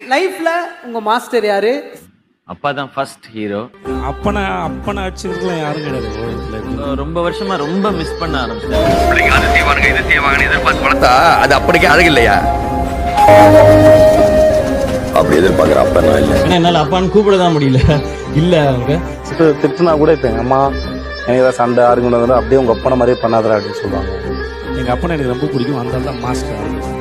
லைஃப்ல உங்க மாஸ்டர் யாரு? அப்பா தான் ஃபர்ஸ்ட் ஹீரோ. அப்பனை அடிச்சிருக்கலாம் யாரும் கிடையாது. ரொம்ப வருஷமா ரொம்ப மிஸ் பண்ண ஆரம்பிச்சேன். அது தீவானுங்க இது தீவாங்க எதிர்பார்த்து வளர்த்தா அது அப்படிக்கே அழகு இல்லையா? அப்படி எதிர்பார்க்குற அப்பா நான் இல்லை. ஏன்னா என்னால் அப்பான்னு கூப்பிட தான் முடியல. இல்லை அவங்க திட்டுனா கூட இப்போ எங்கள் அம்மா எனக்கு ஏதாவது சண்டை ஆர்குமெண்ட் அப்படியே உங்கள் அப்பனை மாதிரியே பண்ணாதரா அப்படின்னு சொல்லுவாங்க. எங்கள் அப்பனை எனக்கு ரொம்ப பிடிக்கும். அந்த தான் மாஸ்டர்.